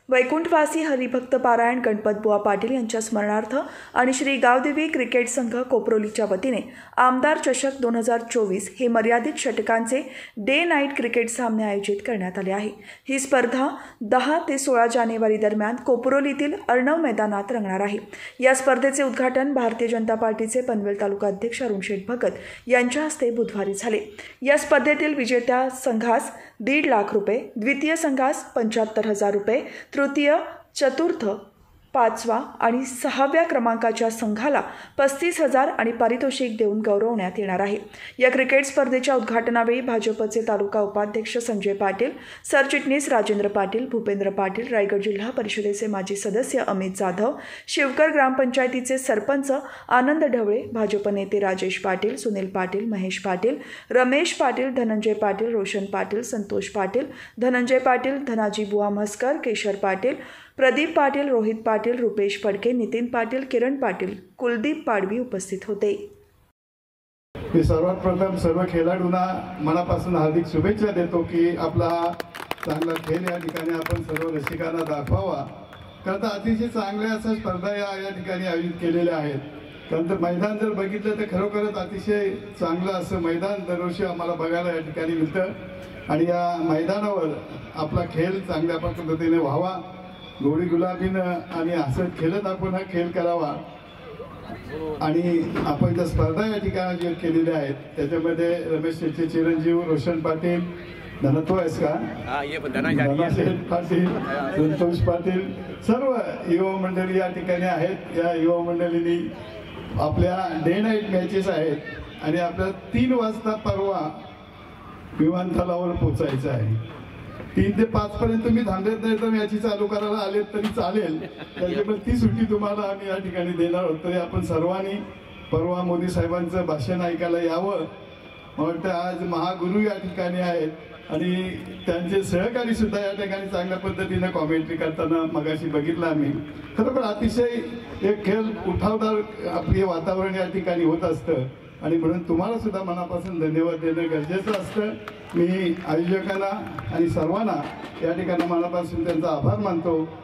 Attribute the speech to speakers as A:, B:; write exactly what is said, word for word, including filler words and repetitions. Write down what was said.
A: वैकुंठवासी हरिभक्त पारायण गणपतबुवा पाटील यांच्या स्मरणार्थ आणि श्री गावदेवी क्रिकेट संघ कोपरोलीच्या वतीने आमदार चषक दोन हजार चोवीस हे मर्यादित षटकांचे डे नाईट क्रिकेट सामने आयोजित करण्यात आले आहे। ही स्पर्धा दहा ते सोळा जानेवारी दरम्यान कोपरोलीतील अर्णव मैदानात रंगणार आहे। या स्पर्धेचे उद्घाटन भारतीय जनता पार्टीचे पनवेल तालुका अध्यक्ष अरुण शेठ भगत यांच्या हस्ते बुधवारी झाले। या स्पर्धेतील विजेत्या संघास दीड लाख रुपये, द्वितीय संघास पंच्याहत्तर हजार रुपये, तृतीय, चतुर्थ, पाचवा आणि सहाव्या क्रमांकाच्या संघाला पस्तीस हजार आणि पारितोषिक देऊन गौरवण्यात येणार आहे। या क्रिकेट स्पर्धेच्या उद्घाटनावेळी भाजपचे तालुका उपाध्यक्ष संजय पाटील, सरचिटणीस राजेंद्र पाटील, भूपेंद्र पाटील, रायगड जिल्हा परिषदेचे माजी सदस्य अमित जाधव, शिवकर ग्रामपंचायतीचे सरपंच आनंद ढवळे, भाजप नेते राजेश पाटील, सुनील पाटील, महेश पाटील, रमेश पाटील, धनंजय पाटील, रोशन पाटील, संतोष पाटील, धनंजय पाटील, धनाजी बुवा म्हस्कर, केशर पाटील, प्रदीप पाटील, रोहित पाटील, रुपेश फडके, नितीन पाटील, किरण पाटील, कुलदीप पाडवी उपस्थित होते।
B: मी सर्वात प्रथम सर्व खेळाडूंना मनापासून हार्दिक शुभेच्छा देतो की आपला चांगला खेळ या ठिकाणी आपण सर्व रसिकांना दाखवावा। कारण अतिशय चांगल्या अशा स्पर्धा या या ठिकाणी आयोजित केलेल्या आहेत। कारण तर मैदान जर बघितलं तर खरोखरच अतिशय चांगलं असं मैदान दरवर्षी आम्हाला बघायला या ठिकाणी मिळतं आणि या मैदानावर आपला खेळ चांगल्या पद्धतीने व्हावा, गोडी गुलाबीनं आणि हसत खेळत आपण हा खेळ करावा। आणि आपण ज्या स्पर्धा या ठिकाणी जे केलेल्या आहेत त्याच्यामध्ये रमेश शेट्टी, चिरंजीव, रोशन पाटील, धनत्व आहेस का, धनाशेठ पाटील, संतोष पाटील, सर्व युवा मंडळी या ठिकाणी आहेत। या युवा मंडळींनी आपल्या डे नाईट मॅचेस आहेत आणि आपल्या तीन वाजता परवा विमानतळावर पोचायचं आहे। तीन ते पाच पर्यंत तुम्ही थांबत नाही तर मॅची चालू करायला आले तरी चालेल, त्याच्यामुळे ती सुट्टी तुम्हाला आम्ही या ठिकाणी देणार आहोत। तरी आपण सर्वांनी परवा मोदी साहेबांचं भाषण ऐकायला यावं। मला वाटतं आज महागुरू या ठिकाणी आहेत आणि त्यांचे सहकारी सुद्धा या ठिकाणी चांगल्या पद्धतीने कॉमेंट्री करताना मगाशी बघितलं आम्ही। खरोखर अतिशय एक खेळ उठावदार आपले वातावरण या ठिकाणी होत असतं आणि म्हणून तुम्हाला सुद्धा मनापासून धन्यवाद देणं गरजेचं असतं। मी आयोजकांना आणि सर्वांना या ठिकाणी मनापासून त्यांचा आभार मानतो।